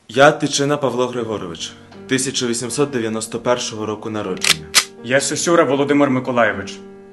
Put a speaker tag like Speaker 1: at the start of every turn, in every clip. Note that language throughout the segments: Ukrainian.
Speaker 1: Я Тичина Павло Григорович, 1891 року народження.
Speaker 2: Я Сосюра Володимир Миколайович,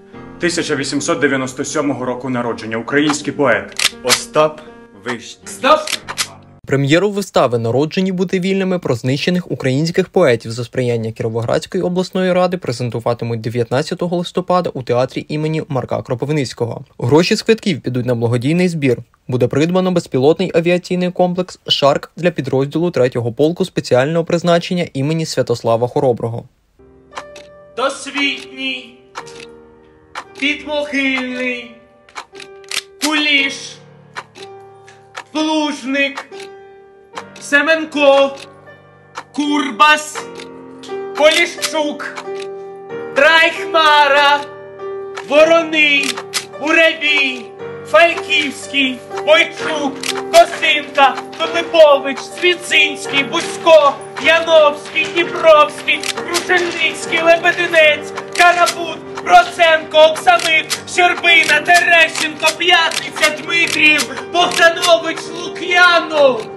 Speaker 2: 1897 року народження, український поет.
Speaker 1: Остап Вишній.
Speaker 2: Стоп!
Speaker 3: Прем'єру вистави «Народжені бути вільними» про знищених українських поетів за сприяння Кіровоградської обласної ради презентуватимуть 19 листопада у театрі імені Марка Кропивницького. Гроші з квитків підуть на благодійний збір. Буде придбано безпілотний авіаційний комплекс «Шарк» для підрозділу 3-го полку спеціального призначення імені Святослава Хороброго.
Speaker 4: Досвітній, підмогильний, Куліш, Плужник, Семенко, Курбас, Поліщук, Трайхмара, Вороний, Буревій, Фальківський, Бойчук, Косинка, Филипович, Свіцинський, Бузько, Яновський, Дніпровський, Крушельницький, Лебединець, Карабут, Проценко, Оксамит, Щербина, Терещенко, П'ятниця, Дмитрієв, Богданович, Лук'янов.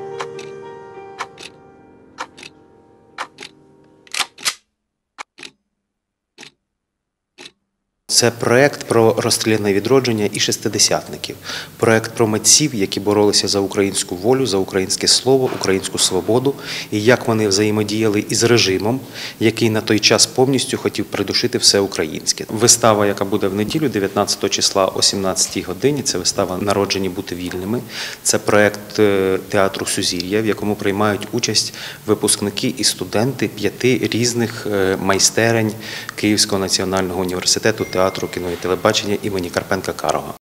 Speaker 5: Це проєкт про розстріляне відродження і шестидесятників. Проєкт про митців, які боролися за українську волю, за українське слово, українську свободу, і як вони взаємодіяли із режимом, який на той час повністю хотів придушити все українське. Вистава, яка буде в неділю, 19 числа о 17 годині, це вистава «Народжені бути вільними». Це проєкт театру «Сузір'я», в якому приймають участь випускники і студенти 5 різних майстерень Київського національного університету театру, кіно і телебачення імені Карпенка-Карого.